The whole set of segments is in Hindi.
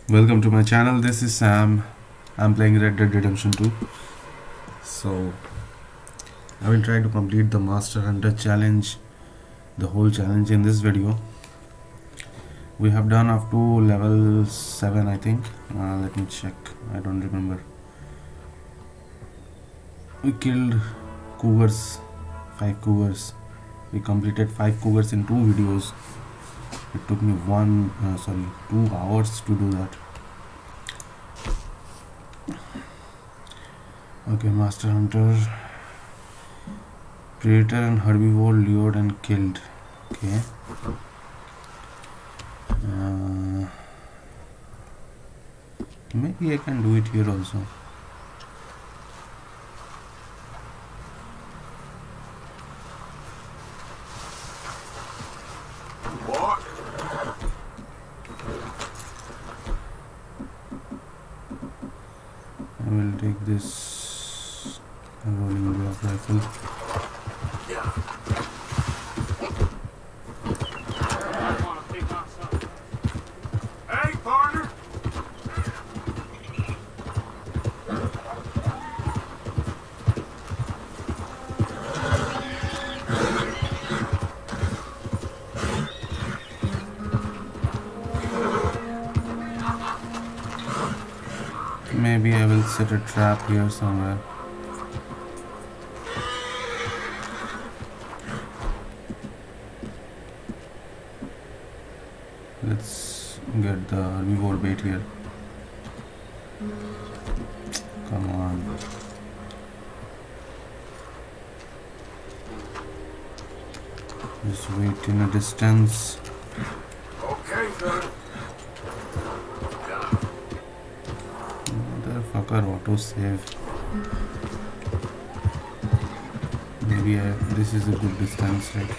Welcome to my channel. This is Sam. I'm playing Red Dead Redemption 2. So I will try to complete the Master Hunter challenge, the whole challenge in this video. We have done up to level 7, I think. Let me check. I don't remember. We killed cougars, 5 cougars. We completed 5 cougars in 2 videos. It took me 2 hours to do that. Okay, Master Hunter, Predator and Herbivore lured and killed. Okay. Maybe I can do it here also. What? I will take this rolling block rifle. Hey, partner. Maybe I will set a trap here somewhere. Let's get the herbivore bait here. Come on. Just wait in a distance. Okay, sir. Motherfucker, auto save. Maybe this is a good distance, right?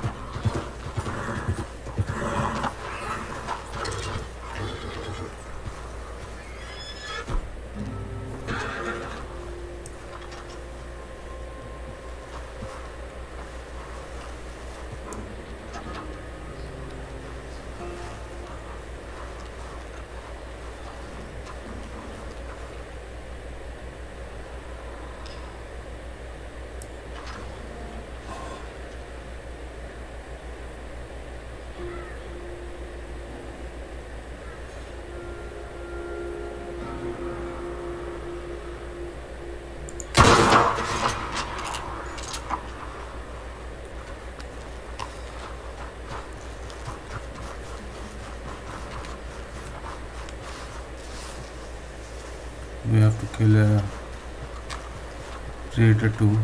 We have to kill a Predator too.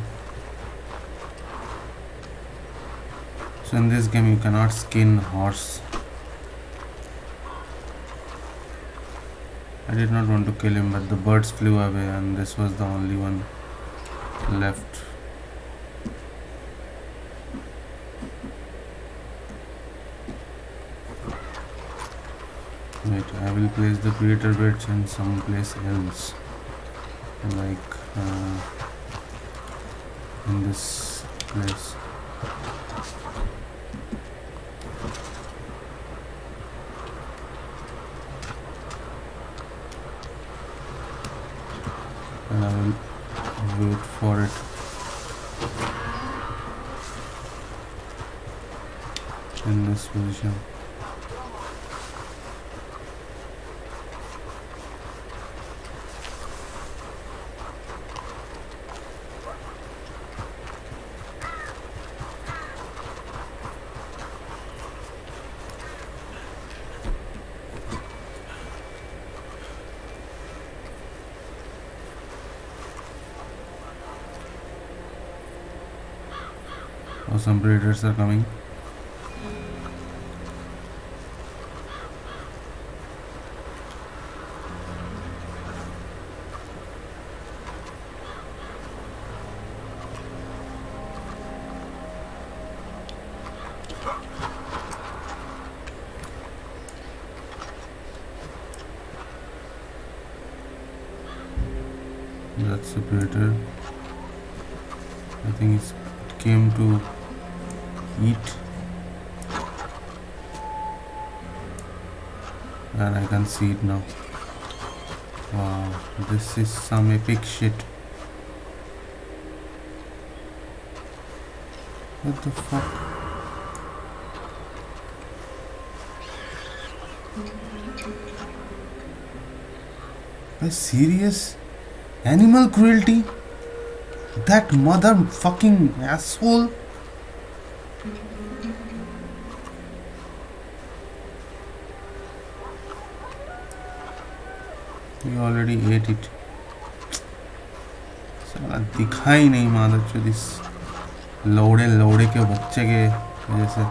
So in this game you cannot skin horse. I did not want to kill him, but the birds flew away and this was the only one left. Wait, I will place the Predator bits in some place else, like in this place. And I will wait for it. In this position. Oh, some predators are coming. That's a predator. I think it came to eat. and I can see it now. Wow, this is some epic shit. What the fuck? Are you serious? Animal cruelty? That motherfucking asshole? We already ate it. साला दिखा ही नहीं मादरचोद इस लौड़े के बच्चे के वजह से.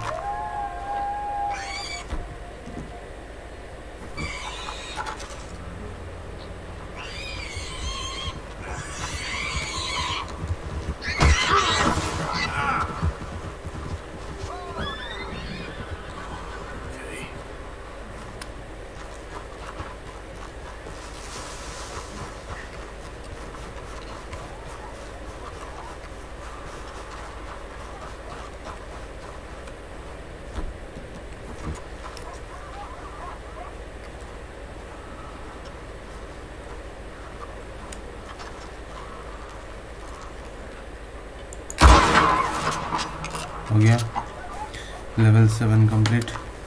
हो गया. Level 7 complete.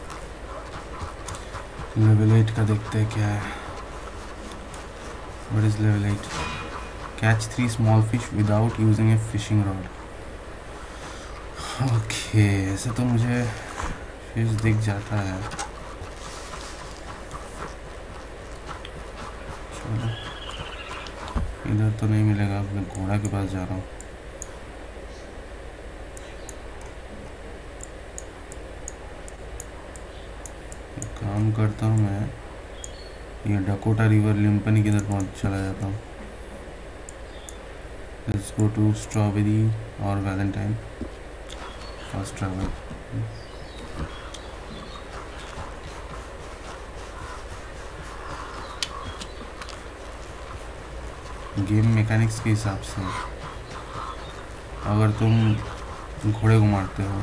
लेवल 8 का देखते हैं क्या है. What is level 8? Catch 3 small fish without using a fishing rod. Okay, ऐसे तो मुझे फिश दिख जाता है. चलो, इधर तो नहीं मिलेगा. मैं घोड़ा के पास जा रहा हूँ. काम करता हूँ मैं, ये डकोटा रिवर लिम्पनी की तरफ पहुँच चला जाता हूँ. लेट्स गो टू स्ट्रॉबेरी और valentine. Fast travel. Game mechanics के हिसाब से अगर तुम घोड़े को मारते हो,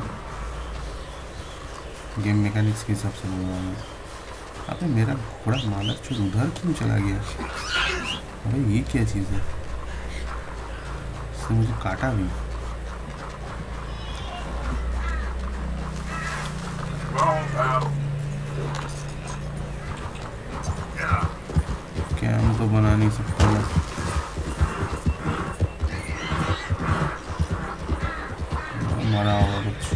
गेम मैकेनिक्स के हिसाब से बोल रहा हूँ. अबे मेरा घोड़ा मालक चुप उधर क्यों चला गया? अबे ये क्या चीज़ है? इसने मुझे काटा भी. कैम तो बना नहीं सकता मैं. मरा होगा कुछ.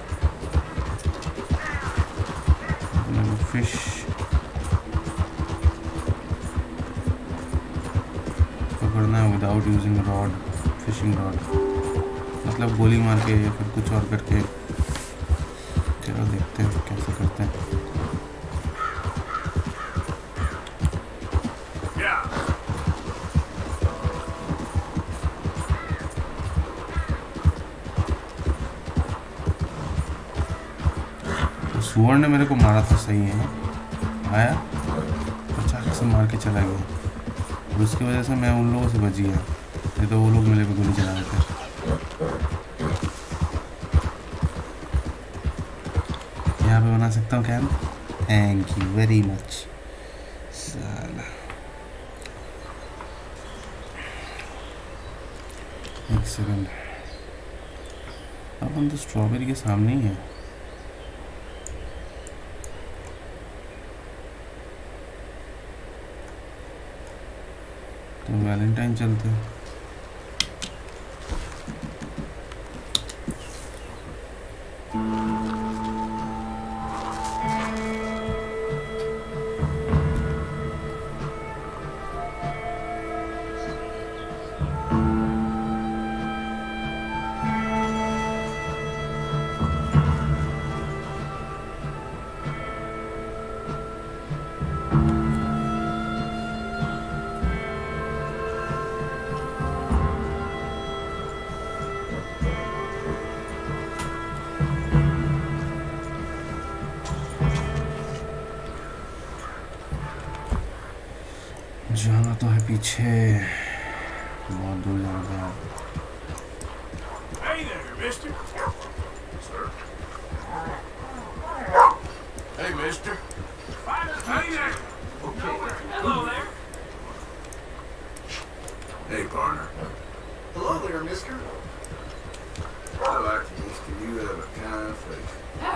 फिश पकड़ना है without using rod, fishing rod. मतलब गोली मार के या फिर कुछ और करके. चलो देखते हैं कैसे करते हैं. सुअर ने मेरे को मारा था, सही है. आया अचानक से मार के चला गया. और उसकी वजह से मैं उन लोगों से बच गया. नहीं तो वो लोग मेरे पे गोली चला देते. यहाँ पे बना सकता हूँ camp. Thank you very much. साला एक सेकंड. अब हम तो स्ट्रॉबेरी के सामने ही है. तो वैलेंटाइन चलते हैं. जाना तो है पीछे. बहुत दूर जाना है. Hey there, mister. Sir. Hey, mister. Hey there. Hello there. Hey, partner. Hello there, mister. I like you, mister. You have a kind face.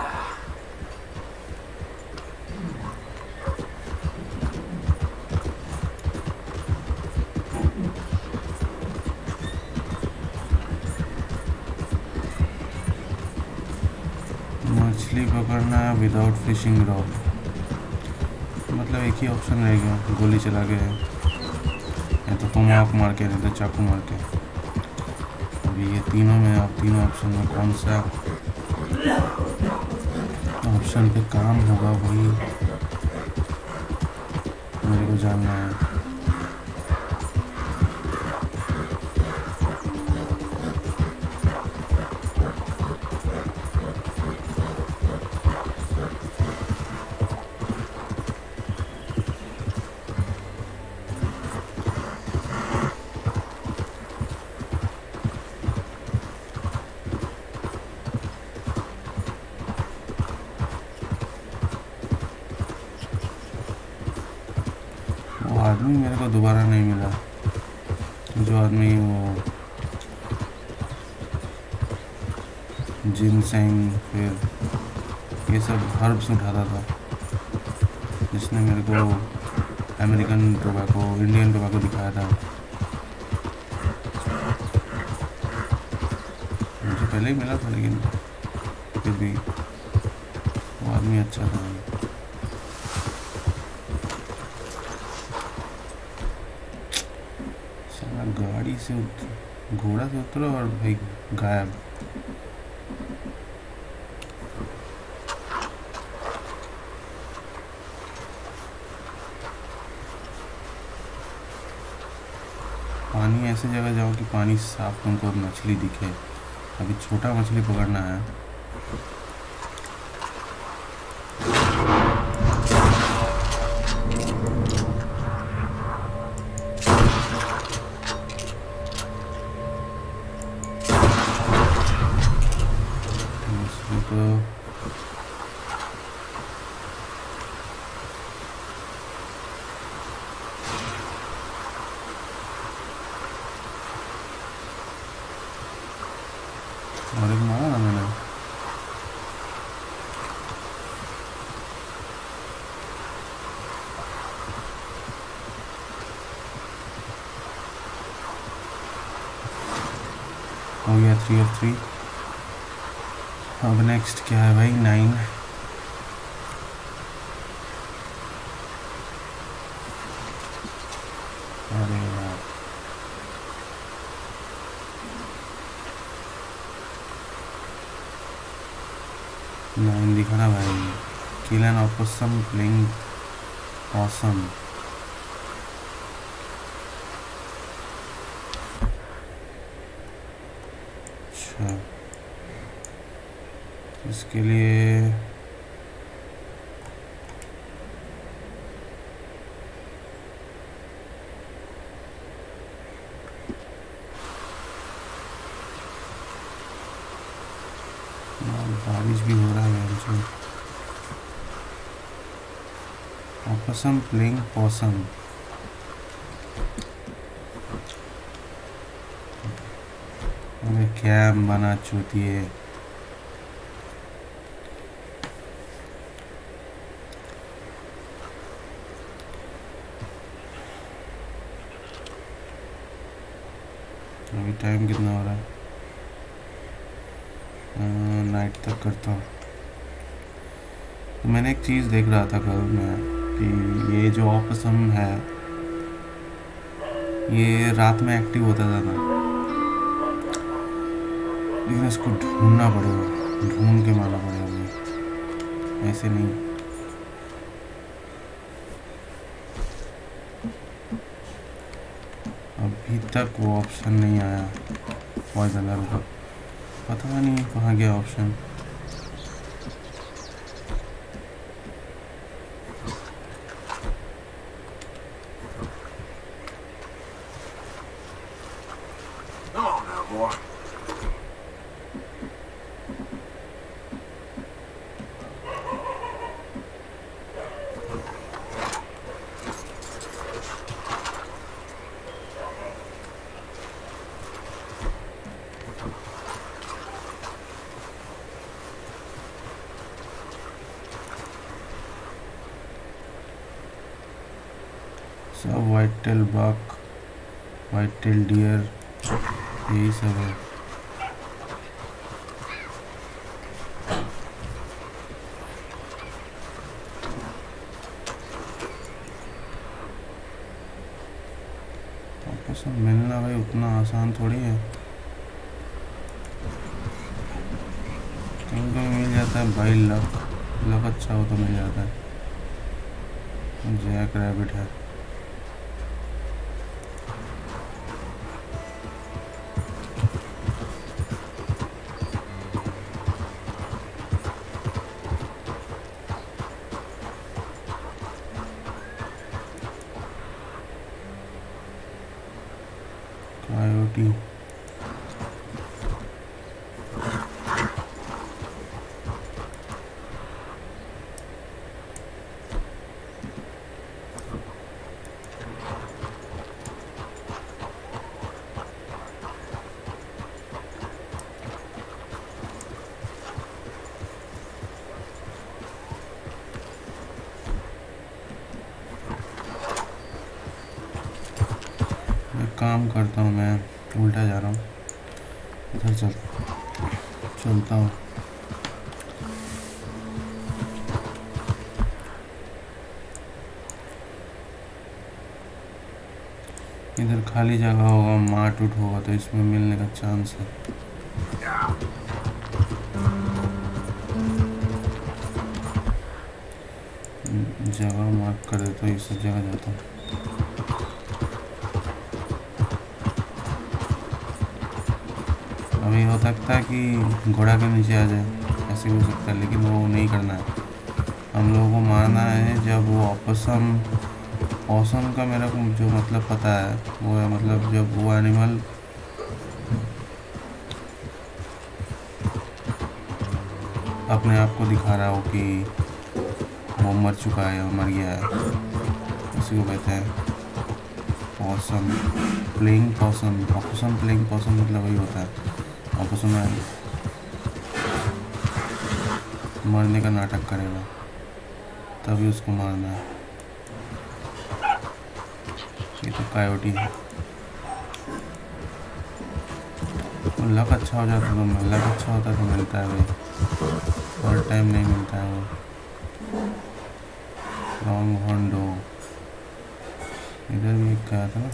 मछली पकड़ना है विदाउट फिशिंग रॉड, मतलब एक ही ऑप्शन रह गया, गोली चला गया है या तो टोमाक मार के नहीं तो चाकू मार के। अभी ये तीनों में, अब तीनों ऑप्शन में कौन सा ऑप्शन पे काम होगा वही मेरे को जानना है। आदमी मेरे को दोबारा नहीं मिला, जो आदमी वो जिनसेंग फिर ये सब हर्ब्स उठाता था, जिसने मेरे को अमेरिकन टोबैको, इंडियन टोबैको दिखाया था। मुझे पहले ही मिला था लेकिन फिर भी वो आदमी अच्छा था। गाड़ी से घोड़ा से उतरो और भाई गायब। पानी ऐसे जगह जाओ कि पानी साफ, तुमको मछली दिखे। अभी छोटा मछली पकड़ना है। और एक मारा ना मैंने। हो गया 3 of 3। अब नेक्स्ट क्या है भाई? 9। अरे यार, नाइन दिखा ना भाई। Kill an opossum playing possum. अच्छा, इसके लिए बारिश भी हो रहा है मुझे। Opossum playing possum. अरे क्या बना चूती है। अभी टाइम कितना हो रहा है? नाइट तक करता हूँ। तो मैंने एक चीज़ देख रहा था कल मैं कि ये जो ऑपोसम है ये रात में एक्टिव होता था ना, लेकिन इसको ढूंढना पड़ेगा, ढूंढ के मारना पड़ेगा मुझे, ऐसे नहीं। अभी तक वो ऑप्शन नहीं आया पॉइजनर का, पता नहीं कहाँ गया option. Come on now, boy. सब white tail buck, white tail deer, यही सब है। सब मिलना भाई उतना आसान थोड़ी है, कहीं कहीं मिल जाता है भाई, लक अच्छा हो तो मिल जाता है। जैक रैबिट है, कायोटी, काम करता हूँ मैं, उल्टा जा रहा हूँ, इधर चलता हूँ। इधर खाली जगह होगा, मार्ट उठ होगा तो इसमें मिलने का चांस है। जगह मार्क कर देता हूँ, इस जगह जाता हूँ। अभी हो सकता है कि घोड़ा के नीचे आ जाए, ऐसे भी हो सकता है, लेकिन वो नहीं करना है। हम लोगों को मारना है जब वो ऑसम का मेरा को जो मतलब पता है वो है, मतलब जब वो एनिमल अपने आप को दिखा रहा हो कि वो मर चुका है और मर गया है, उसी को कहते हैं possum, playing possum. Opossum playing possum मतलब वही होता है। ऑपोसम मरने का नाटक करेगा तभी उसको मारना है। ये तो कायोटी है। लक अच्छा हो जाता तो लक अच्छा होता तो मिलता है भाई, हर टाइम नहीं मिलता है वो। लॉन्ग हॉर्न डॉग, इधर भी एक गया था ना।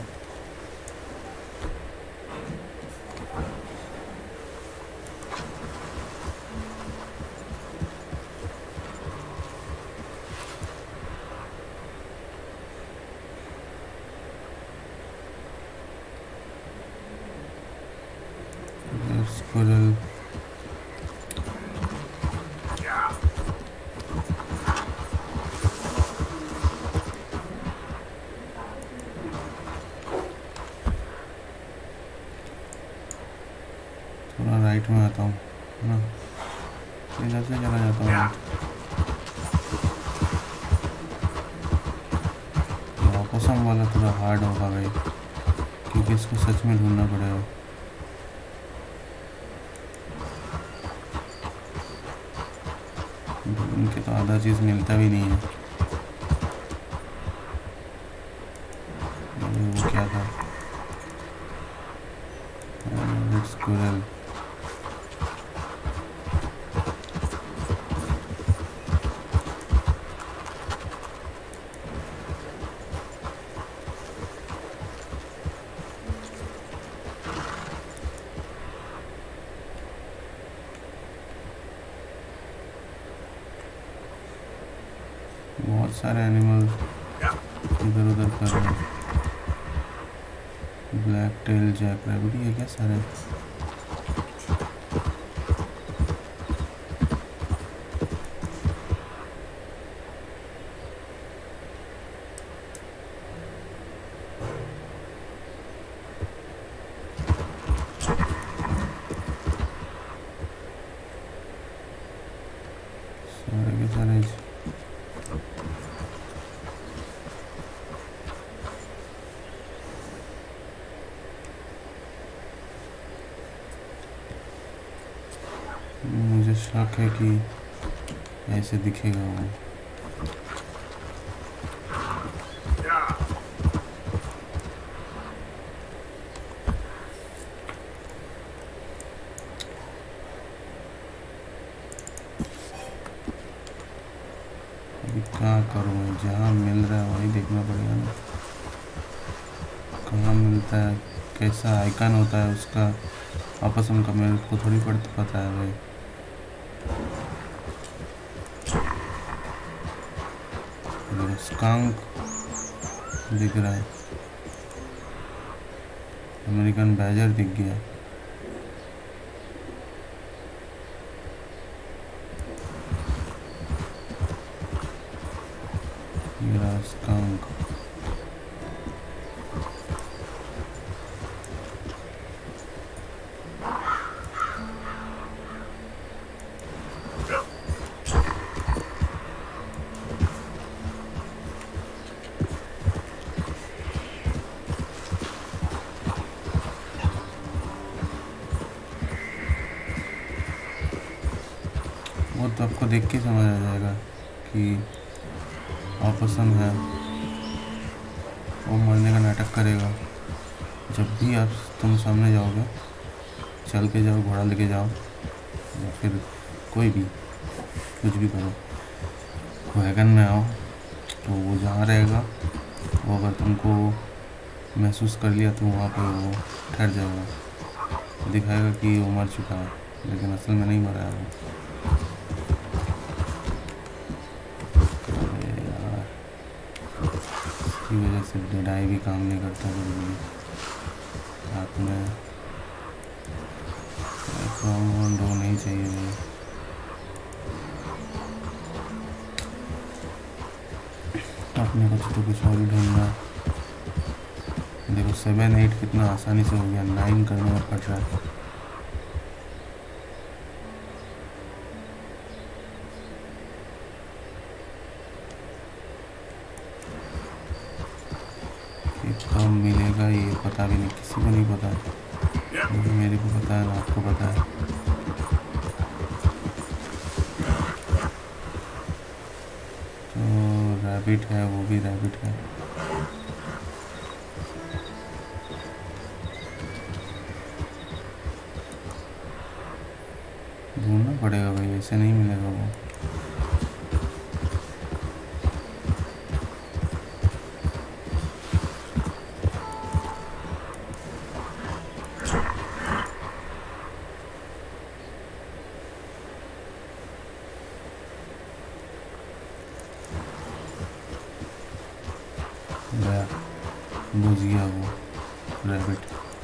स्क्विरल, थोड़ा राइट में आता हूँ ना, इधर से चला जाता हूँ। ऑपोसम वाला थोड़ा हार्ड होगा भाई, क्योंकि इसको सच में ढूंढना पड़ेगा। उनके तो आधा चीज़ मिलता भी नहीं है। वो क्या था? स्क्विरल, बहुत सारे एनिमल इधर उधर कर रहे हैं। ब्लैक टेल जैक रैबिट, ये क्या सारे? सारे के सारे मुझे शक है कि ऐसे दिखेगा वो। देखना पड़ेगा ना कहाँ मिलता है, कैसा आइकन होता है उसका ऑपोसम का, मेरे को थोड़ी पता है भाई। स्कांक दिख रहा है, अमेरिकन बैजर दिख गया। ये स्कांक वो तो आपको देख के समझ आ जाएगा कि ऑपोसम है, वो मरने का नाटक करेगा। जब भी तुम सामने जाओगे, चल के जाओ, घोड़ा लेके जाओ, या फिर कोई भी कुछ भी करो, वैगन में आओ, तो वो जहाँ रहेगा वो अगर तुमको महसूस कर लिया तो वहाँ पे वो ठहर जाएगा, दिखाएगा कि वो मर चुका है, लेकिन असल में नहीं मरा है वो। की वजह से डेडाई भी काम नहीं करता कभी हाथ में दो नहीं चाहिए भाई। अपने को तो कुछ और ही ढूंढना। देखो 7 8 कितना आसानी से हो गया, 9 करने में पड़ रहा है। कब मिलेगा ये पता भी नहीं, किसी को नहीं पता है, मेरे को पता है ना आपको पता है। तो रैबिट है, वो भी रैबिट है। ढूंढना पड़ेगा भाई, ऐसे नहीं मिलेगा वो। बुझ गया वो रैबिट,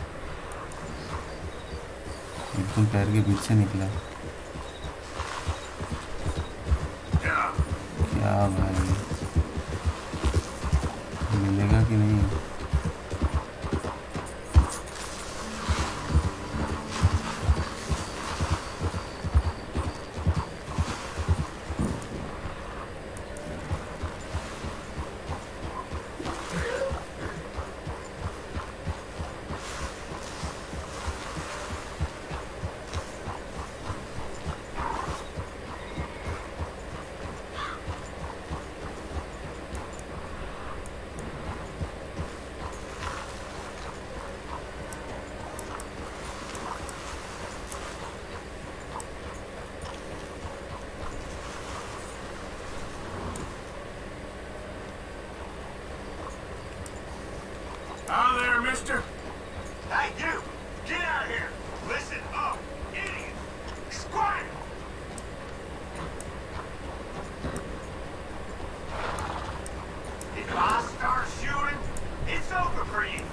एकदम पैर के बीच से निकला। क्या भाई, मिलेगा कि नहीं? Out there, mister. Hey, you! Get out of here! Listen up, idiot! Squat! If I start shooting, it's over for you.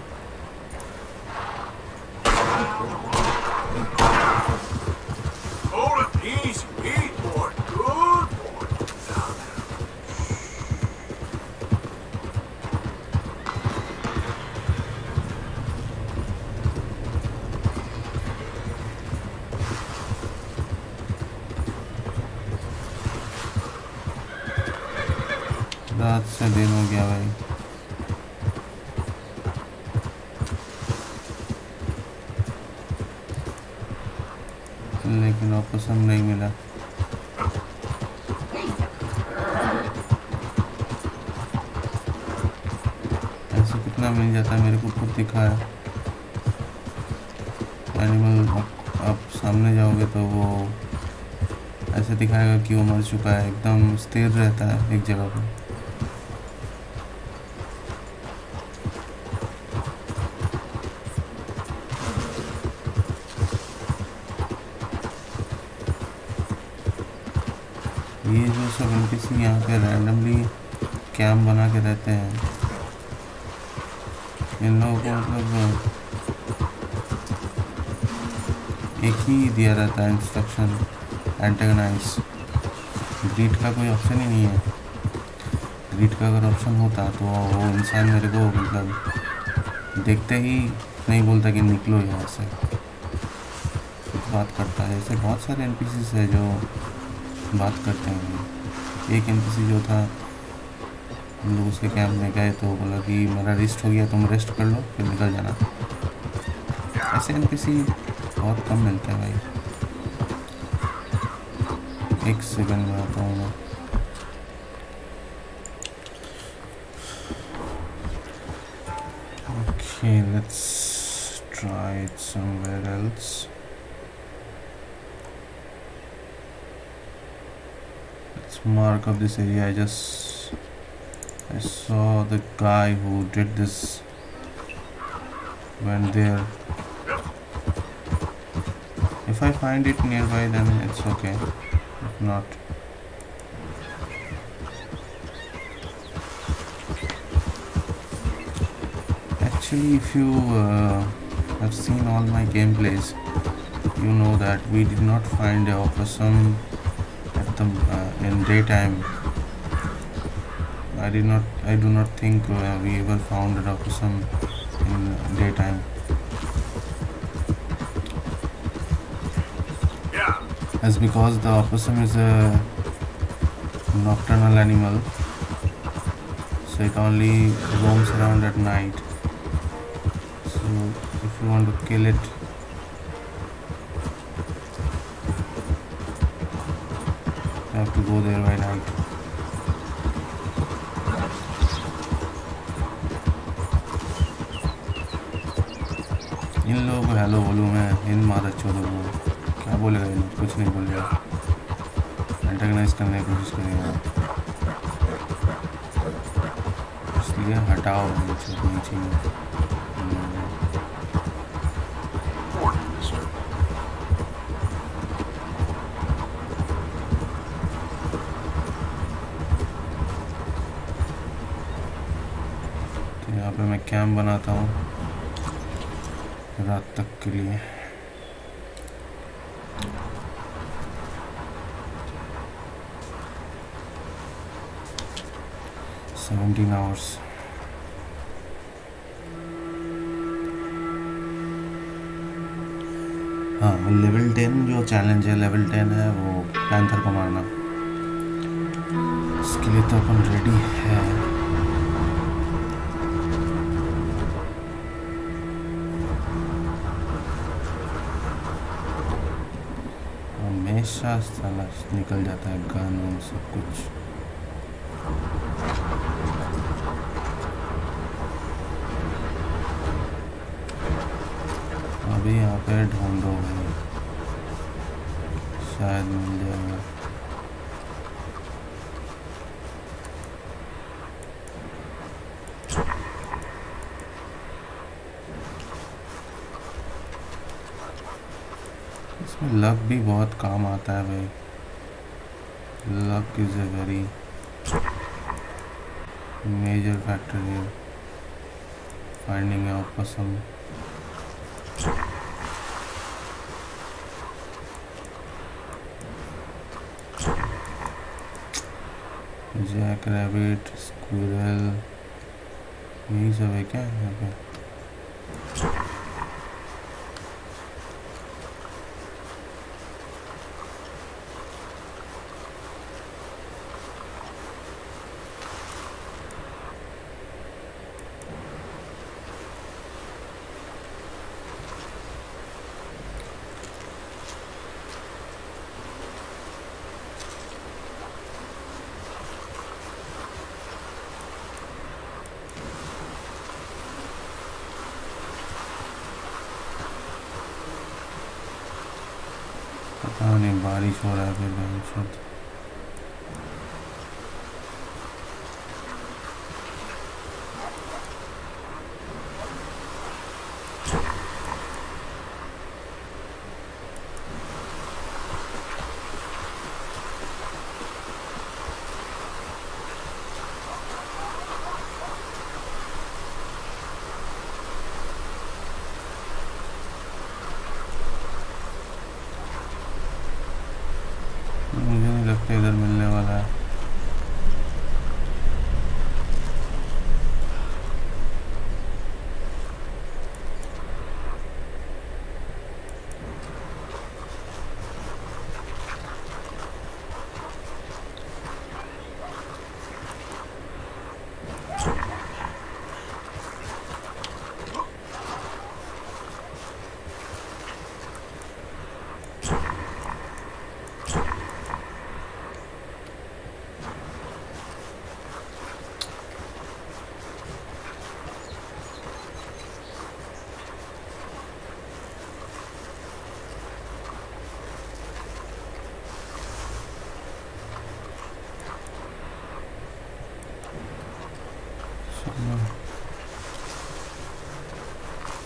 Hold it easy, eat, boy. Good boy. रात से दिन हो गया भाई। लेकिन ऑपोसम नहीं मिला। ऐसे कितना मिल जाता है, मेरे को खुद दिखा है। एनिमल आप सामने जाओगे तो वो ऐसे दिखाएगा कि वो मर चुका है, एकदम स्थिर रहता है एक जगह पर। ये जो सब NPC यहाँ पे रैंडमली कैंप बना के रहते हैं, इन लोगों को मतलब एक ही दिया रहता है इंस्ट्रक्शन, एंटेगनाइज। ग्रीड का कोई ऑप्शन ही नहीं है। ग्रीड का अगर ऑप्शन होता तो वो इंसान मेरे को मतलब देखते ही नहीं बोलता कि निकलो यहाँ से, बात करता है। ऐसे बहुत सारे NPCs है जो बात करते हैं। एक NPC जो था, हम लोग उसके कैंप में गए तो बोला कि मेरा रेस्ट हो गया, तुम रेस्ट कर लो फिर निकल जाना। ऐसे NPC बहुत कम मिलते हैं भाई। एक सेकंड में आता हूँ मैं। Okay, let's try it somewhere else. Let's mark up this area. I saw the guy who did this went there. If I find it nearby then it's okay, if not actually if you have seen all my gameplays, you know that we did not find a opossum at the in daytime. I do not think we ever found an opossum in daytime. That's because the opossum is a nocturnal animal, so it only roams around at night. So if you want to kill it, you have to go there by night. इन लोगों को हेलो बोलूँ मैं, इन मादर चोदों को क्या बोलेगा, इन कुछ नहीं बोलेगा, एंटेगनाइज करने की कोशिश करेगा, इसलिए हटाओ नीचे में। तो यहाँ पे मैं कैंप बनाता हूँ रात तक के लिए। hours। हाँ, लेवल 10 जो चैलेंज है, लेवल 10 है वो पैंथर को मारना। इसके लिए तो अपन रेडी है। हमेशा साला निकल जाता है गन और सब कुछ। अभी यहाँ पे ढूंढो भाई, शायद मिल जाएगा। इसमें लक भी बहुत काम आता है भाई। Luck is a very major factor here, finding a opossum। Jack rabbit, squirrel, यही सब है क्या यहाँ पे? पता नहीं, बारिश हो रहा है फिर बहुत।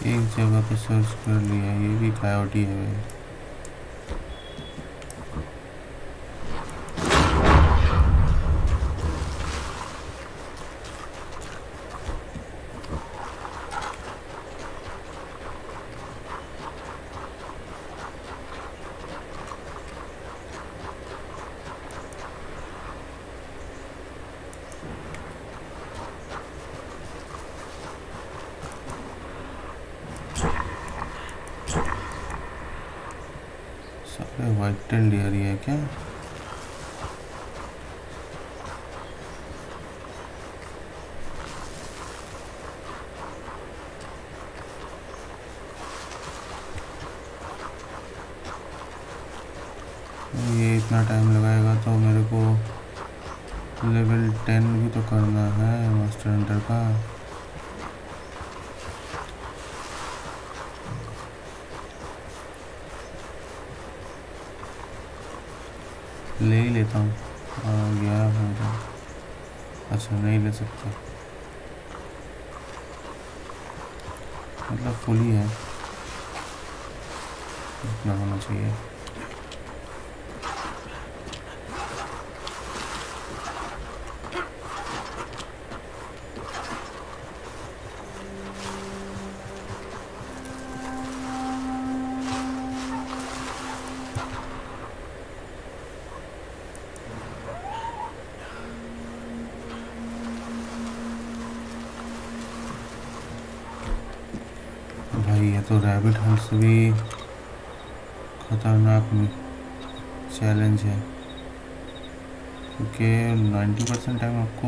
एक जगह पे सर्च कर लिया, ये भी कायोटी है भाई। व्हाइट टेल डियर है क्या? ये इतना टाइम लगाएगा तो मेरे को लेवल 10 भी तो करना है मास्टर हंटर का। ले ही लेता हूँ। आ गया होगा। अच्छा नहीं ले सकता, मतलब फुल ही है, इतना होना चाहिए। भाई ये तो रैबिट हंट से भी खतरनाक चैलेंज है, क्योंकि 90% टाइम आपको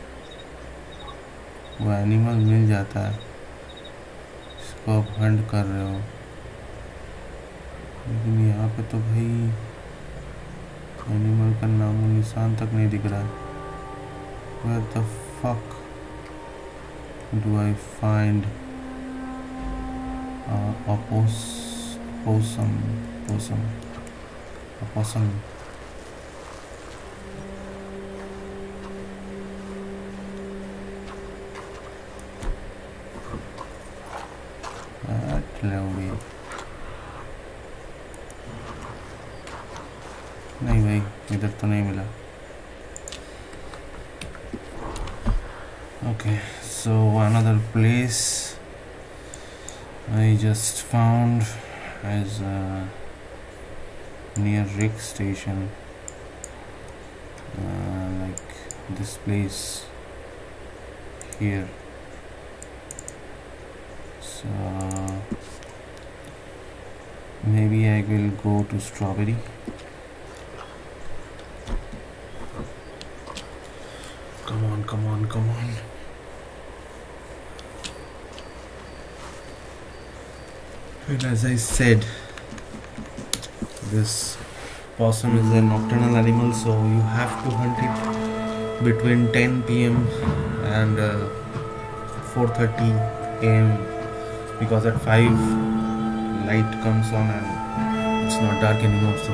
वो एनिमल मिल जाता है जिसको आप हंट कर रहे हो, लेकिन यहाँ पे तो भाई एनिमल का नामो निशान तक नहीं दिख रहा है। Where the fuck do I find opossum? नहीं भाई इधर तो नहीं मिला। Okay, so another place I just found is near Rick Station, like this place here. So maybe I will go to Strawberry. Come on. And as I said, this possum is a nocturnal animal, so you have to hunt it between 10 p.m. and 4:30 a.m. because at 5 light comes on and it's not dark anymore, so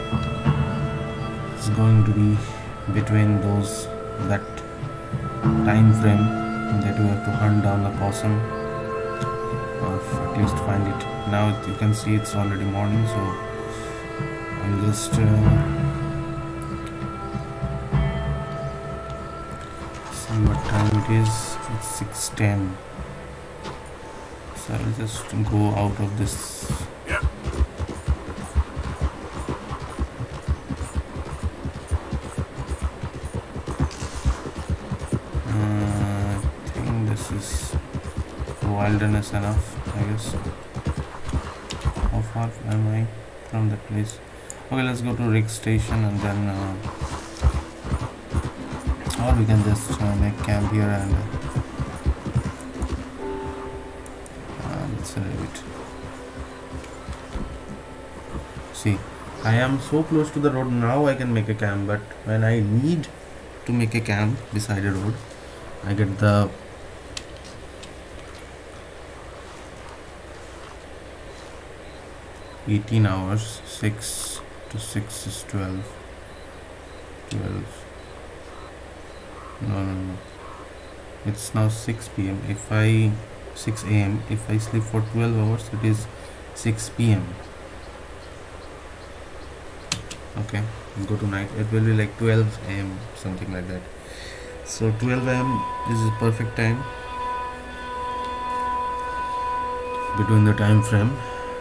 it's going to be between that time frame that you have to hunt down the possum, or at least find it. Now you can see it's already morning, so I'll just see what time it is. It's 6:10, so I'll just go out of this. Wilderness enough, I guess. How far am I from that place? Okay, let's go to Rick Station and then or we can just make camp here and let's leave it. See, I am so close to the road now. I can make a camp, but when I need to make a camp beside a road, I get the 18 hours. 6 to 6 is 12. No, it's now 6 p.m. If I 6 a.m. If I sleep for 12 hours, it is 6 p.m. Okay, go to night. It will be like 12 a.m. something like that. So 12 a.m. is the perfect time between the time frame.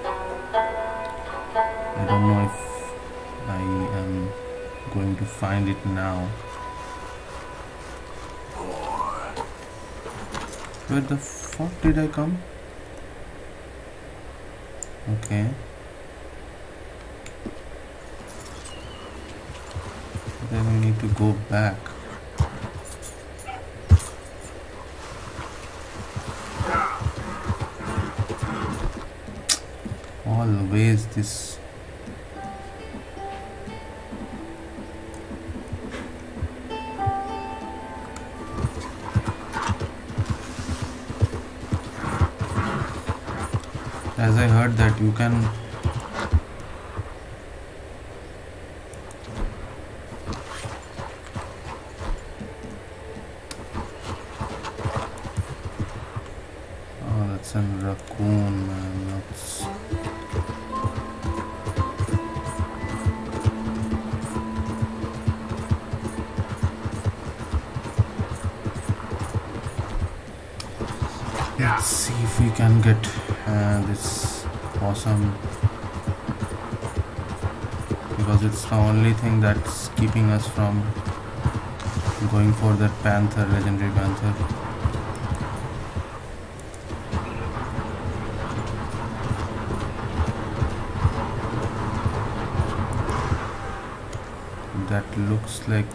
I don't know if I am going to find it now. Where the fuck did I come? Okay. Then we need to go back. Always this. As I heard that you can that's a raccoon, man. That's let's see if we can get this possum, because it's the only thing that's keeping us from going for that panther, legendary panther. That looks like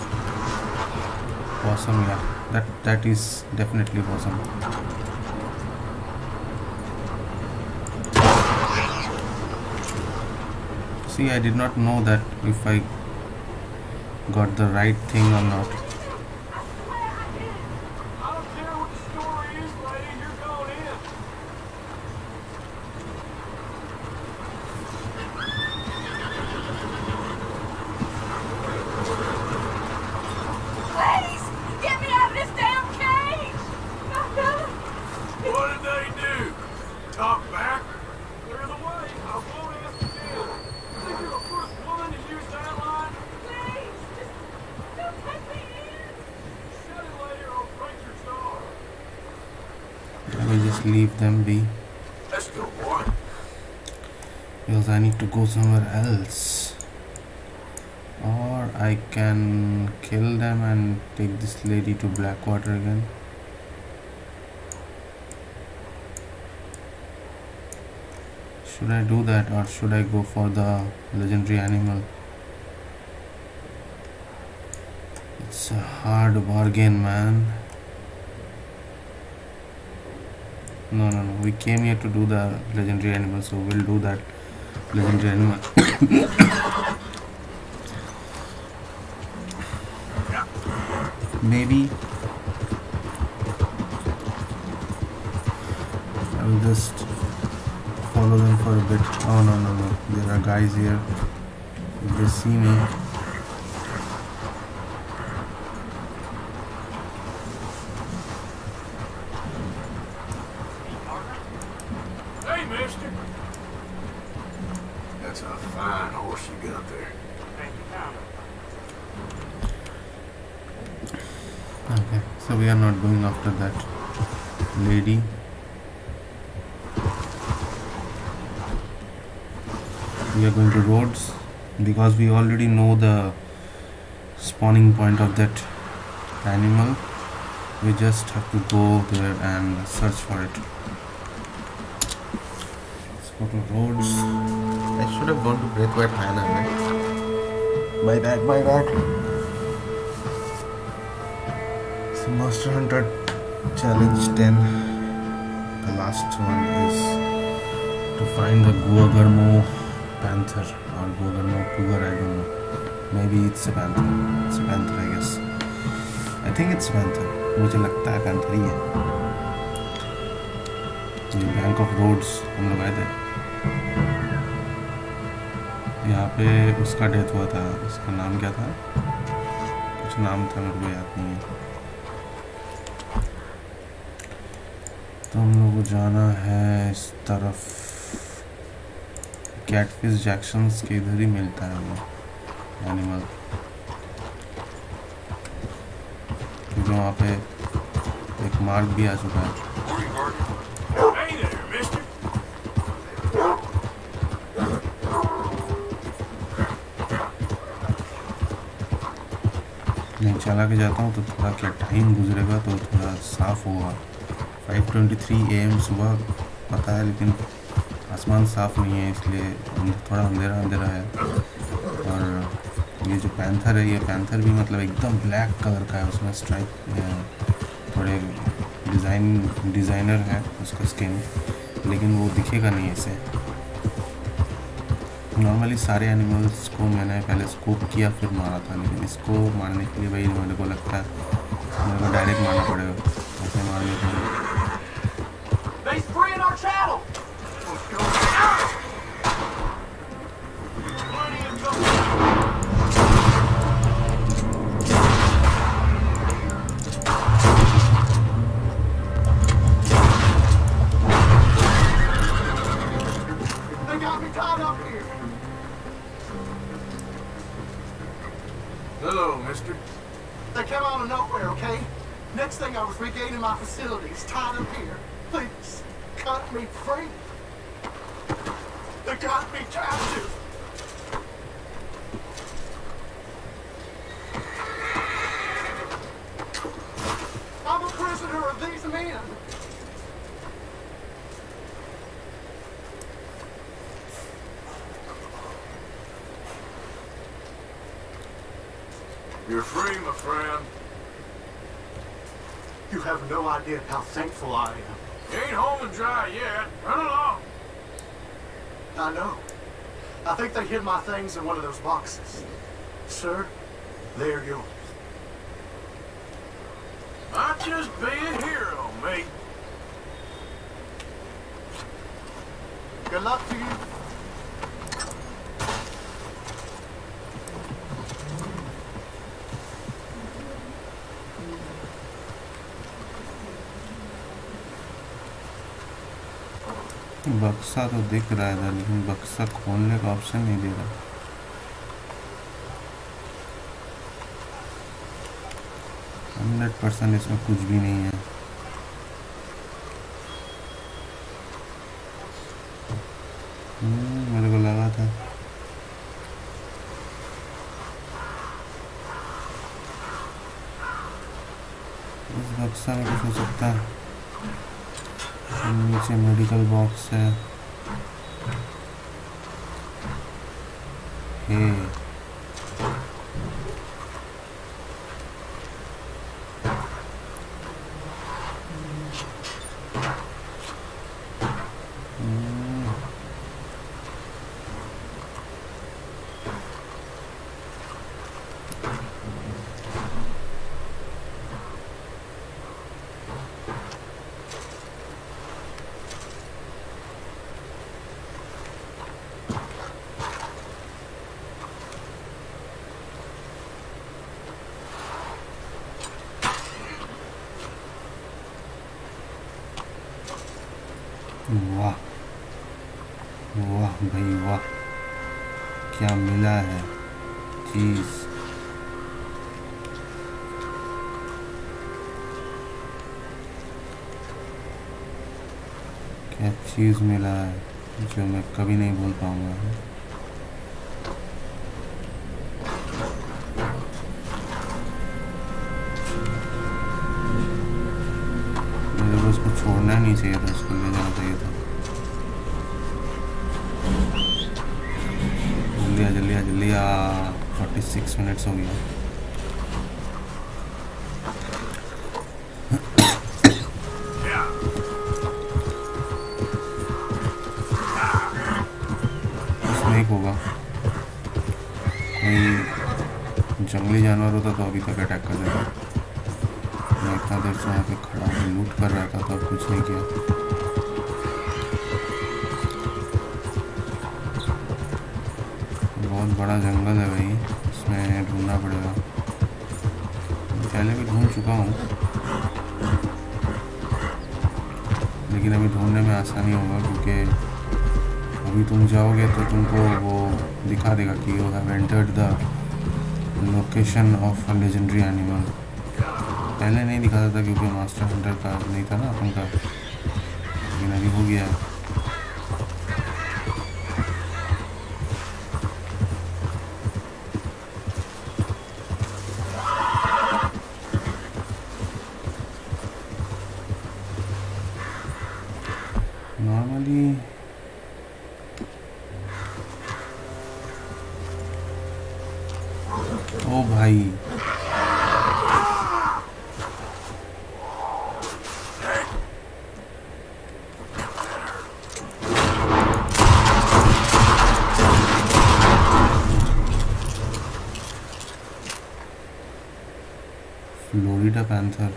possum. Yeah, that is definitely possum. See, I did not know that if I got the right thing or not. I don't care what the story is, lady. You're going in. Please, get me out of this damn cage! What did they do? Talk back? Clear the way. I won't ask again. Think you're the first woman to use that line? Please, just don't take me in! Shut it, lady, or I'll break your jaw. Let me just leave them be, Let's go, boy. because I need to go somewhere else. Or I can kill them and take this lady to Blackwater again. Should I do that, or should I go for the legendary animal? It's a hard bargain, man. No, we came here to do the legendary animal, so we'll do that legendary animal. Maybe I will just follow them for a bit. Oh no, there are guys here. If they see me, Hey, mister. That's a fine horse you got there. Thank you, Tom. okay, so we are not going after that lady. We are going to Rhodes because we already know the spawning point of that animal. We just have to go there and search for it. Let's go to Rhodes. I should have gone to Braithwaite Manor, right? My bad. So Monster Hunter Challenge 10. The last one is to find the Guagarmo panther or Guagarmo cougar, I don't know. Maybe it's a panther. It's a panther, I guess. I think it's panther. मुझे लगता है panther ही है. ये बैंक ऑफ रोड्स हम लोग आए थे. यहाँ पे उसका डेथ हुआ था. उसका नाम क्या था? कुछ नाम था, मेरे को याद नहीं है. तो हम लोग को जाना है इस तरफ। कैटफिश जैक्सन्स के इधर ही मिलता है वो एनिमल, क्योंकि वहाँ पे एक मार्क भी आ चुका है। Hey there, mister. नहीं चला के जाता हूँ तो थोड़ा क्या टाइम गुजरेगा तो थोड़ा साफ़ होगा। 5:23 AM सुबह पता है, लेकिन आसमान साफ़ नहीं है, इसलिए थोड़ा अंधेरा अंधेरा है। और ये जो पैंथर है, ये पैंथर भी मतलब एकदम ब्लैक कलर का है, उसमें स्ट्राइप थोड़े डिज़ाइनर है उसका स्किन, लेकिन वो दिखेगा नहीं ऐसे। नॉर्मली सारे एनिमल्स को मैंने पहले स्कोप किया फिर मारा था, लेकिन इसको मारने के लिए भाई मेरे को लगता है मेरे को डायरेक्ट मारना पड़ेगा, ऐसे मारने के लिए। They spraying our channel. Plenty of company. They got me tied up here. Hello, mister. They came out of nowhere, okay? Next thing I was regaining my facilities, tied up here. Please, cut me free. They got me captive. I'm a prisoner of these men. You're free, my friend. You have no idea how thankful I am. You ain't home and dry yet. Run along. I know. I think they hid my things in one of those boxes. Sir, they're yours. Might just be a hero, mate. Good luck to you. बक्सा तो दिख रहा है, लेकिन बक्सा खोलने का ऑप्शन नहीं दे रहा। 100% इसमें कुछ भी नहीं है। मेरे को लगा था। इस बक्सा में कुछ हो सकता है। नीचे मेडिकल बॉक्स है। वाह वाह भाई वाह, क्या मिला है चीज़। क्या चीज़ मिला है जो मैं कभी नहीं भूल पाऊंगा। मेरे को उसको छोड़ना नहीं चाहिए था, उसको ले जाना चाहिए था। जल्दी आ 46 मिनट्स हो गया। इसमें एक होगा, कोई जंगली जानवर होता तो अभी तक अटैक कर देता। मैं इतना देर से यहाँ पे खड़ा होकर लूट कर रहा था, तब कुछ नहीं किया। बहुत बड़ा जंगल है भाई, इसमें ढूंढना पड़ेगा। पहले भी ढूंढ चुका हूँ, लेकिन अभी ढूंढने में आसानी होगा क्योंकि अभी तुम जाओगे तो तुमको वो दिखा देगा कि you have entered the location of a legendary animal. पहले नहीं दिखाता था क्योंकि मास्टर हंटर का नहीं था ना अपन का, लेकिन अभी हो गया है। नॉर्मली ओ भाई फ्लोरिडा पैंथर।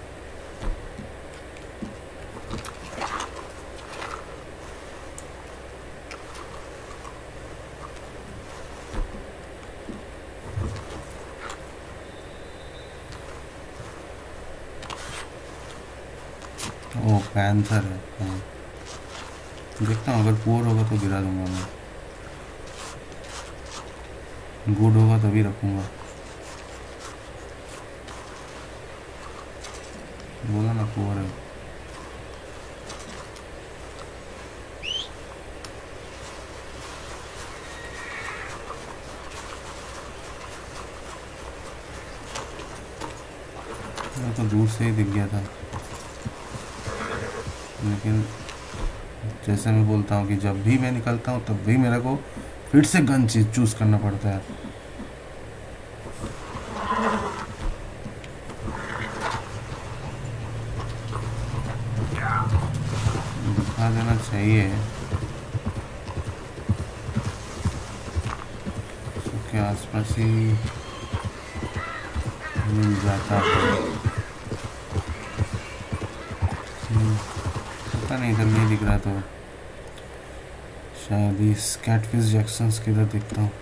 ओ पैंथर है। हाँ देखता हूँ, अगर पुअर होगा तो गिरा दूंगा मैं, गुड होगा तभी रखूँगा। बोला ना पुअर है। तो दूर से ही दिख गया था, लेकिन जैसे मैं बोलता हूँ कि जब भी मैं निकलता हूँ तब भी मेरे को फिर से गन चूज़ करना पड़ता है। दिखा देना चाहिए उसके आसपास ही मिल जाता है। पता नहीं इधर नहीं दिख रहा तो शायद इस कैटफिश जैक्सन्स किधर दिखता हूँ।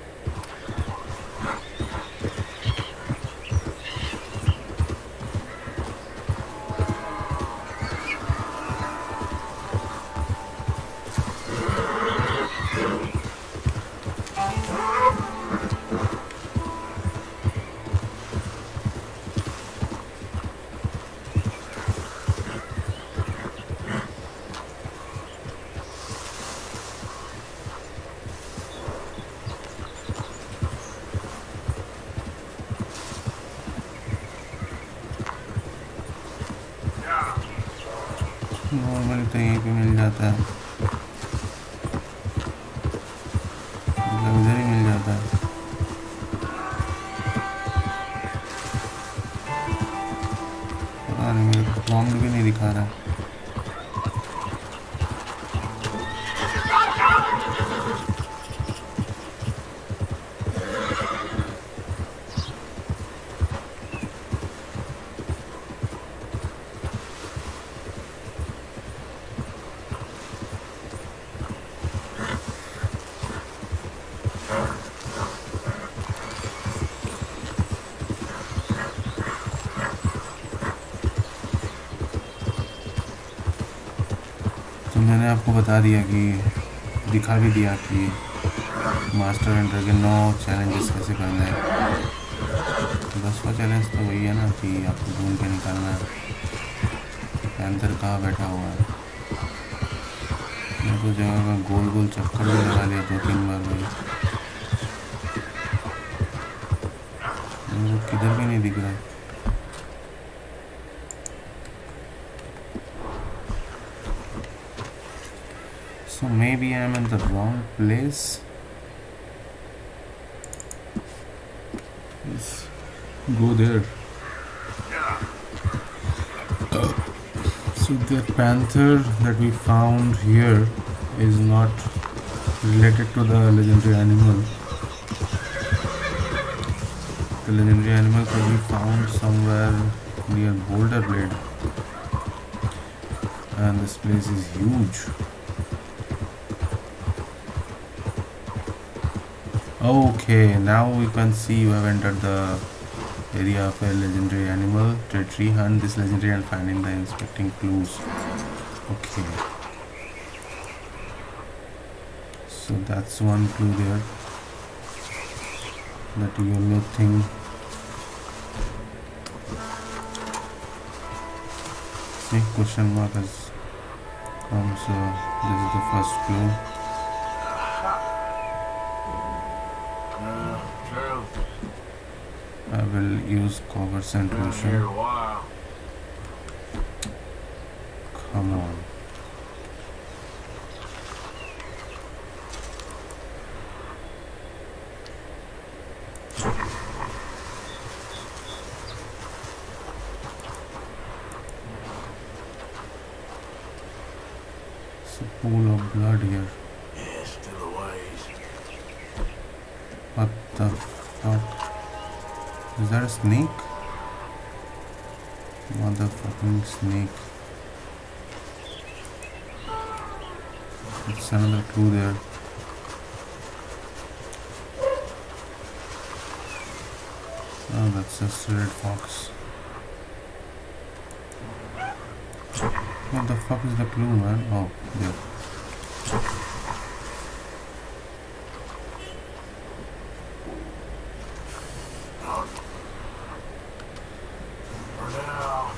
नॉर्मली तो यहीं पे मिल जाता है, मतलब इधर ही मिल जाता है। पता नहीं मेरे को प्रॉम्प्ट भी नहीं दिखा रहा है। मैंने आपको बता दिया कि दिखा भी दिया कि मास्टर हंटर के 9 चैलेंजेस कैसे करना है। 10वां चैलेंज तो वही है ना कि आपको ढूंढ के निकालना है पैंथर कहाँ बैठा हुआ है। मैं तो जगह का गोल गोल चक्कर भी लगा लिया 2-3 बार भाई, मेरे को किधर भी नहीं दिख रहा है। So maybe I'm in the wrong place. Let's go there. So the panther that we found here is not related to the legendary animal. The legendary animal could be found somewhere near Boulder Blade, and this place is huge. Okay, now we can see you have entered the area of a legendary animal. Tree hunt this legendary and finding the inspecting clues. Okay. So that's one clue there. That yellow thing. See, question mark has come, so this is the first clue. True. I will use cover scent Been here lotion. a while. Come on. It's a pool of blood here. Yeah, still a ways. What the fuck? Is that a snake? Motherfucking snake. It's another clue there. Oh, that's just a red fox. What the fuck is the clue, man? Oh, there. For now.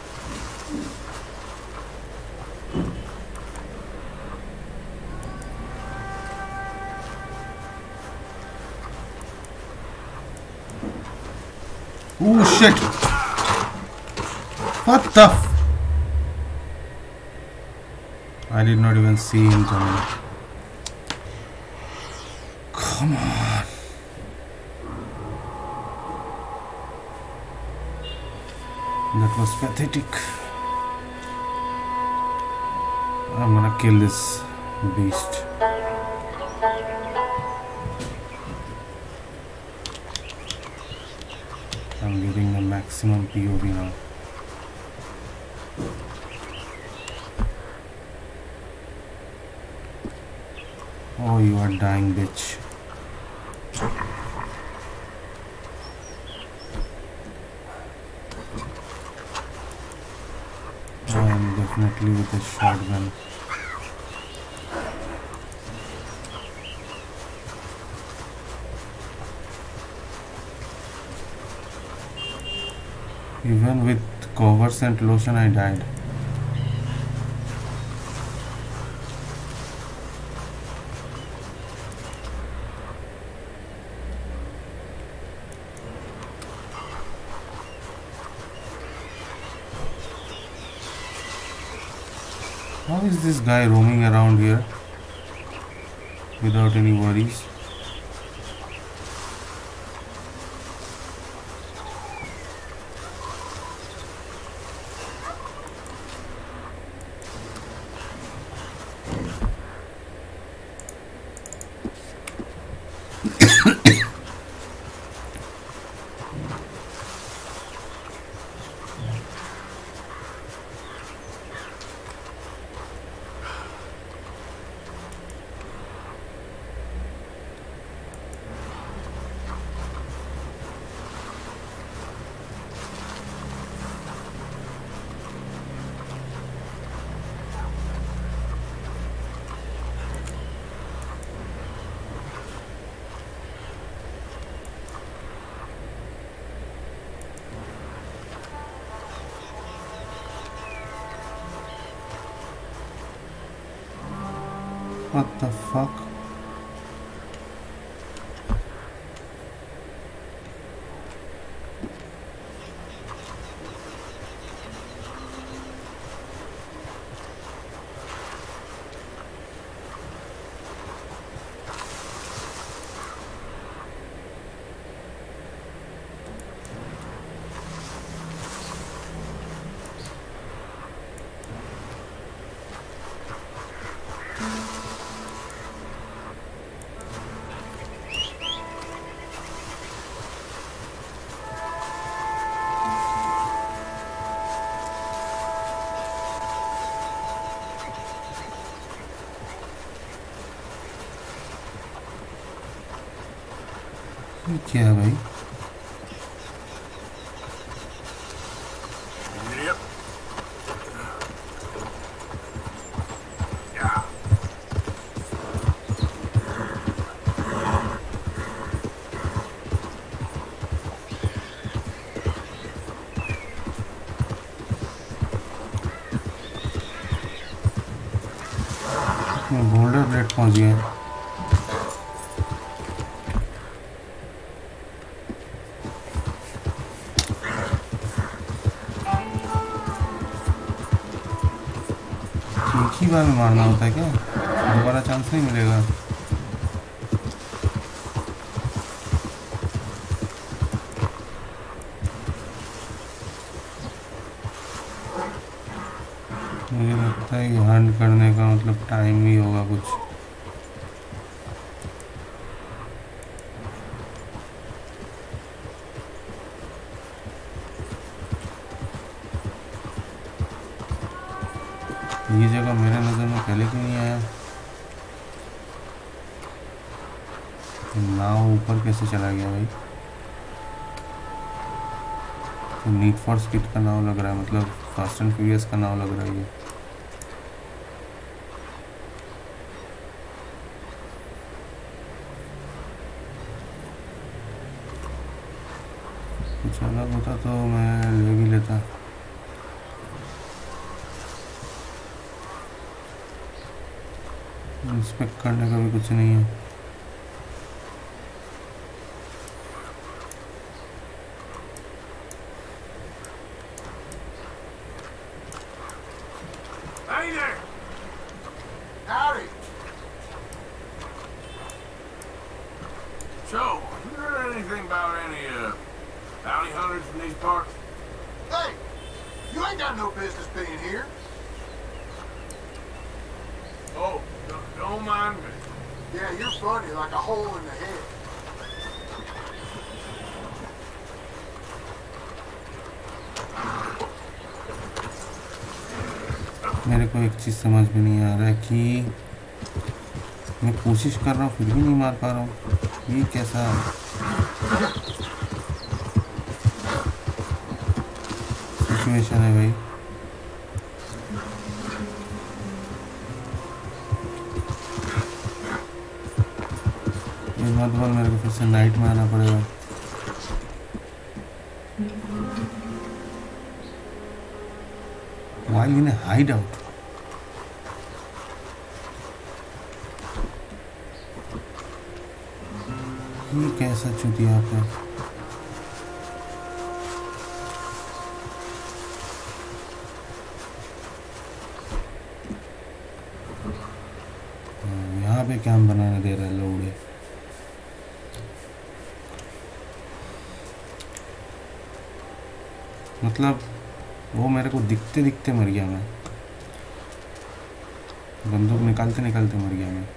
Oh shit! What the I did not even see him coming. Come on. That was pathetic. I'm gonna kill this beast. I'm getting the maximum POV now. Oh, you are dying, bitch. I am definitely with a shotgun. Even with cover scent lotion, I died. How is this guy roaming around here without any worries? What the fuck? ये क्या है भाई? Yep. बोल्डर ब्लेड पहुंच गए। एक ही बार में मारना होता है क्या? दोबारा चांस नहीं मिलेगा? मुझे लगता है कि हंट करने का मतलब टाइम ही होगा कुछ। ये जगह मेरे नज़र में पहले क्यों नहीं आया? नाव ऊपर कैसे चला गया भाई? तो नीड फॉर स्पीड का नाव लग रहा है, मतलब फास्ट एंड फ्यूरियस का नाव लग रहा है ये। कुछ अलग होता तो मैं ले भी लेता। इंस्पेक्ट करने का भी कुछ नहीं है। Hey there! Howdy. So, you heard anything about any, bounty hunters from these parts? Hey, you ain't got no business being here. Oh, don't mind me. Yeah, you're funny, like a hole in the head. मेरे को एक चीज़ समझ में नहीं आ रहा है कि मैं कोशिश कर रहा हूँ फिर भी नहीं मार पा रहा हूँ। ये कैसा सिचुएशन है भाई? इस बात पर मेरे को फिर से नाइट में आना पड़ेगा। While in a hideout. ये कैसा चुतिया आपका? यहाँ पे कैंप बनाने दे रहा है लोड़े। मतलब वो मेरे को दिखते दिखते मर गया। मैं बंदूक निकालते निकालते मर गया मैं।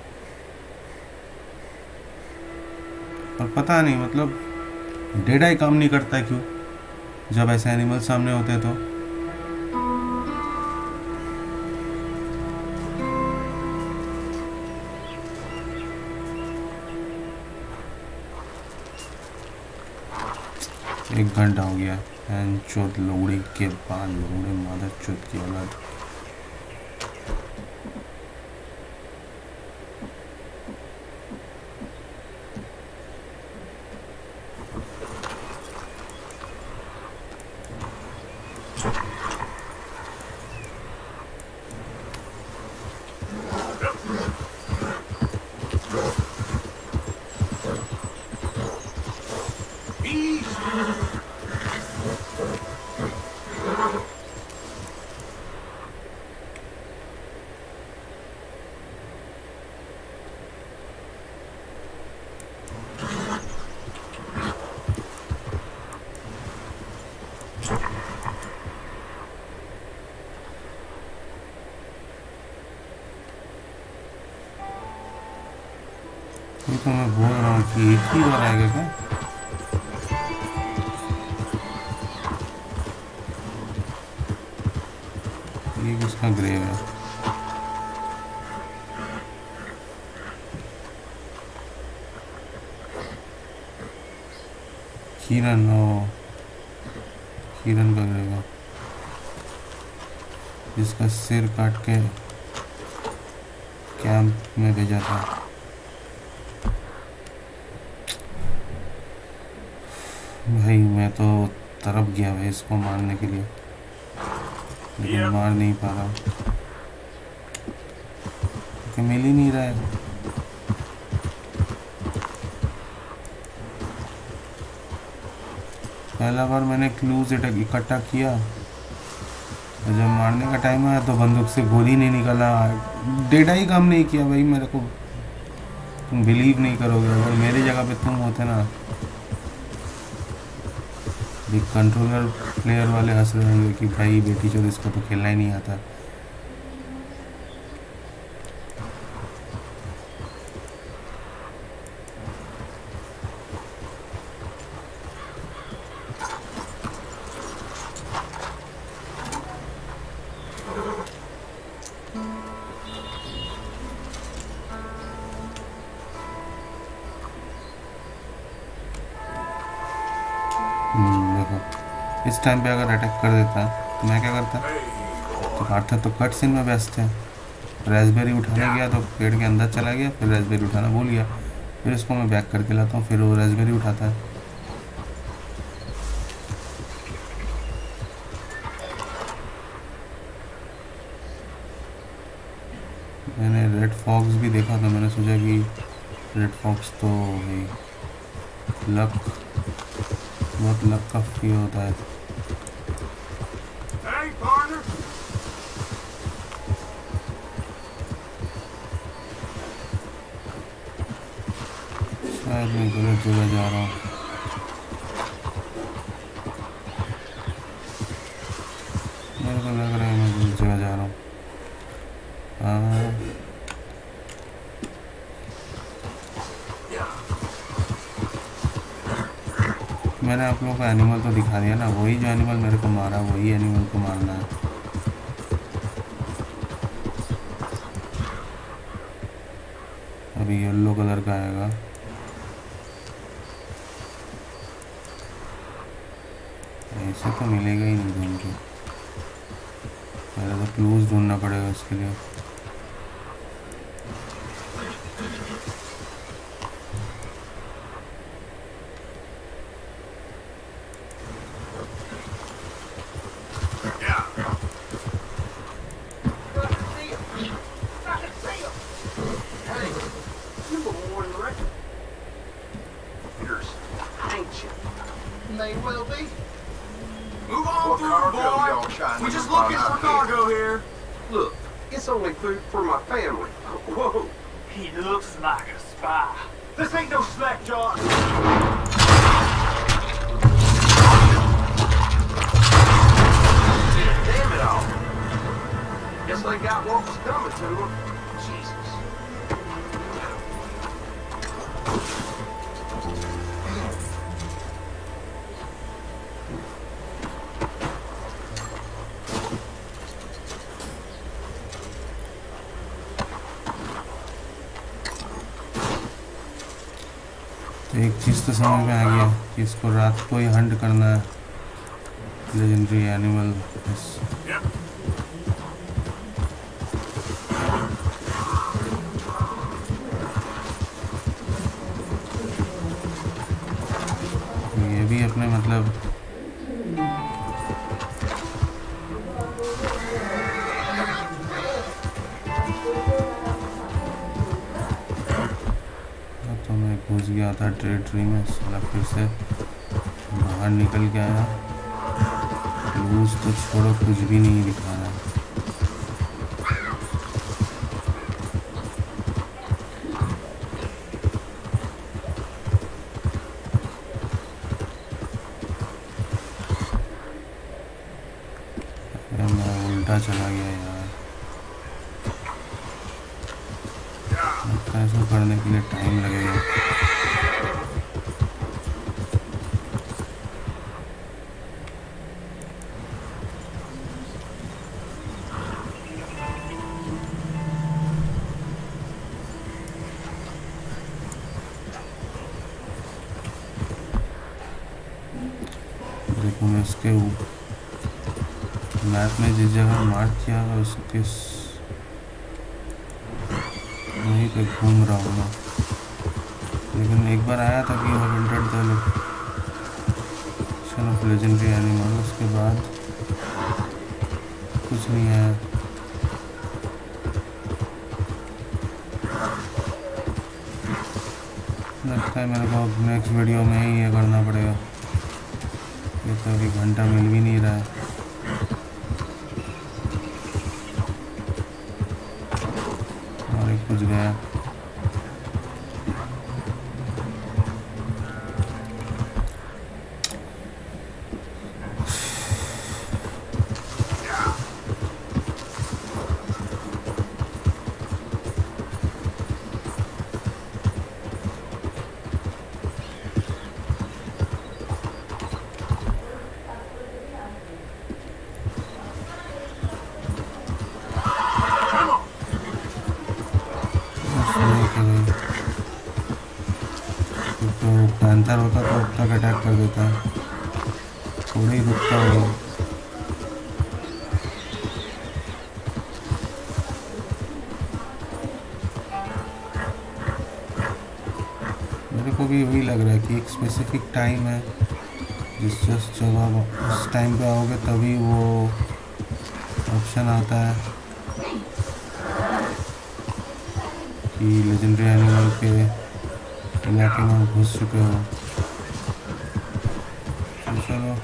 और पता नहीं मतलब डेड आई काम नहीं करता है क्यों जब ऐसे एनिमल सामने होते तो? एक घंटा हो गया। चौथ लोड़े के बाद लोड़े मादर चौथ की औलाद। ये तो मैं बोल रहा हूँ कि एक ही बार आएगा क्या? ये किसका ग्रेव है? किरण, ओ किरण का ग्रेव है जिसका सिर काट के कैंप में भेजा था। भाई मैं तो तरफ गया भाई इसको मारने के लिए, लेकिन मार नहीं पा रहा। कि मिल ही नहीं रहा है। पहला बार मैंने क्लूज इकट्ठा किया, जब मारने का टाइम आया तो बंदूक से गोली नहीं निकला, डेटा ही काम नहीं किया। भाई मेरे को तुम बिलीव नहीं करोगे, अगर मेरी जगह पे तुम होते ना, एक कंट्रोलर प्लेयर वाले हंस रहे होंगे कि भाई बेटी चोर इसको तो खेलना ही नहीं आता। देखो इस टाइम पे अगर अटैक कर देता तो मैं क्या करता, तो आर्थर तो कट सीन में व्यस्त है। रेस्पबेरी उठाने गया तो पेड़ के अंदर चला गया, फिर रेस्पबेरी उठाना भूल गया, फिर इसको मैं बैक करके लाता हूँ, फिर वो रेस्पबेरी उठाता है। मैंने रेड फॉक्स भी देखा था, मैंने सोचा कि रेड फॉक्स तो भाई लक, बहुत लक का फील होता है। Hey, partner. शायद मैं गलत जगह जा रहा हूँ। मेरे को लग रहा है मैं गलत जगह जा रहा हूँ। मैंने आप लोगों को एनिमल तो दिखा दिया ना, वही जो एनिमल मेरे को मारा वही एनिमल को मारना है। अभी येलो कलर का आएगा, ऐसे तो मिलेगा ही नहीं ढूंढ के, पहले तो क्लूज ढूंढना पड़ेगा इसके लिए। May well be. Move on What through, cargo y'all boy. trying We're to just find looking out for here? cargo here. Look, it's only food for my family. Whoa. He looks like a spy. This ain't no slack job. Damn it all. Guess they got what was coming to them. Jesus. तो एक चीज़ तो समझ में आ गया कि इसको रात को ही हंट करना है, लेजेंडरी एनिमल। Yep. ये भी अपने मतलब तो मैं घुस गया था टेरिटरी में, साला फिर से बाहर निकल के आया। लूज तो छोड़ो, कुछ भी नहीं दिखा रहा। मैं उल्टा चला गया यार, लगता है इसको करने के लिए टाइम लगेगा। देखो मैं इसके मैप में जिस जगह मार्क किया था उसके वहीं पे घूम रहा हूँ मैं, लेकिन एक बार आया था कि have entered the location of legendary animal, उसके बाद कुछ नहीं आया। लगता है मेरे को नेक्स्ट वीडियो में ही ये करना पड़ेगा। ये तो अभी घंटा मिल भी नहीं रहा है। और एक कुछ गया। तो पैंथर होता तो अब तक अटैक कर देता है, थोड़ा ही रुकता होगा। मेरे को भी वही लग रहा है कि एक स्पेसिफिक टाइम है, जब आप उस टाइम पे आओगे तभी वो ऑप्शन आता है कि लेजेंडरी एनिमल के इलाके में घुस चुके हो। तो चलो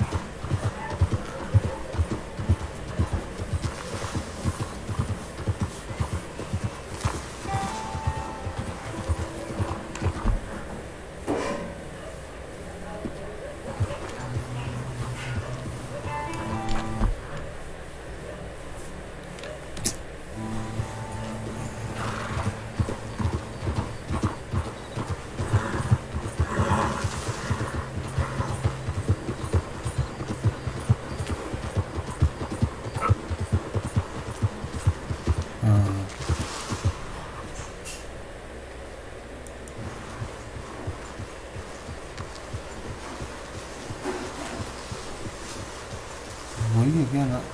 वही है क्या ना।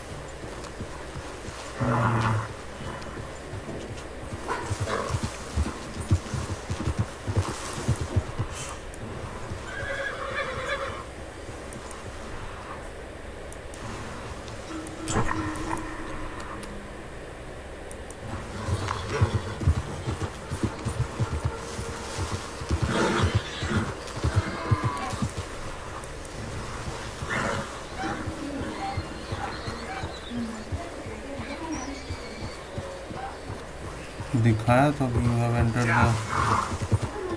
दिखाया तो भी यू हैव एंटर्ड द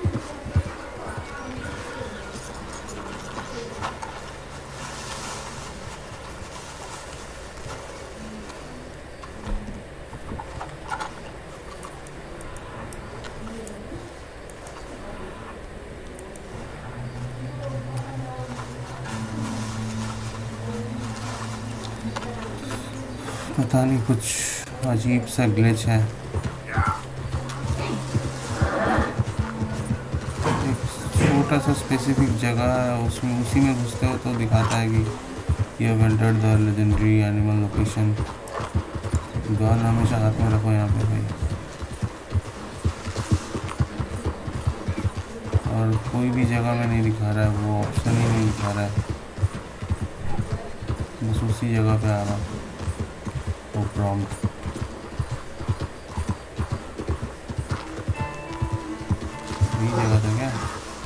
पता नहीं कुछ अजीब सा ग्लिच है। एक छोटा सा स्पेसिफिक जगह है, उसमें उसी में घुसते हो तो दिखाता है कि you have entered the legendary animal location. Gun हमेशा हाथ में रखो यहाँ पे भाई। और कोई भी जगह में नहीं दिखा रहा है, वो ऑप्शन ही नहीं दिखा रहा है, बस उसी जगह पे आ रहा वो प्रॉम्प्ट। यही जगह था क्या?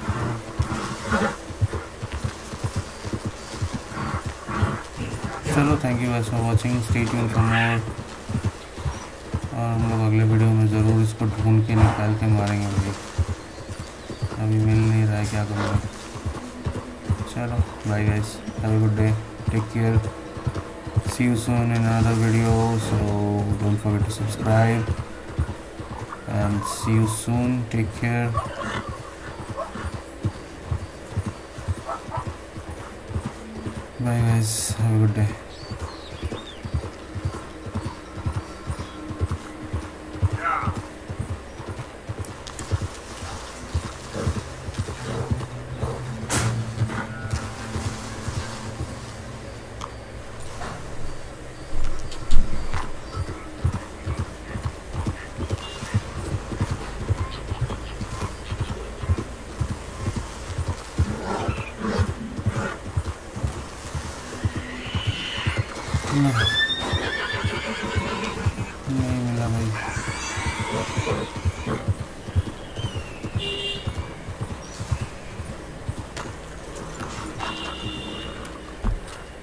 चलो thank you guys for watching, stay tuned for more. और हम लोग अगले वीडियो में ज़रूर इसको ढूंढ के निकाल के मारेंगे भाई। अभी मिल नहीं रहा है, क्या करूँगा। चलो bye guys, have a good day, take care, see you soon in another video, so don't forget to subscribe and see you soon, take care, bye guys, have a good day. नहीं मिला भाई।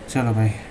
चलो भाई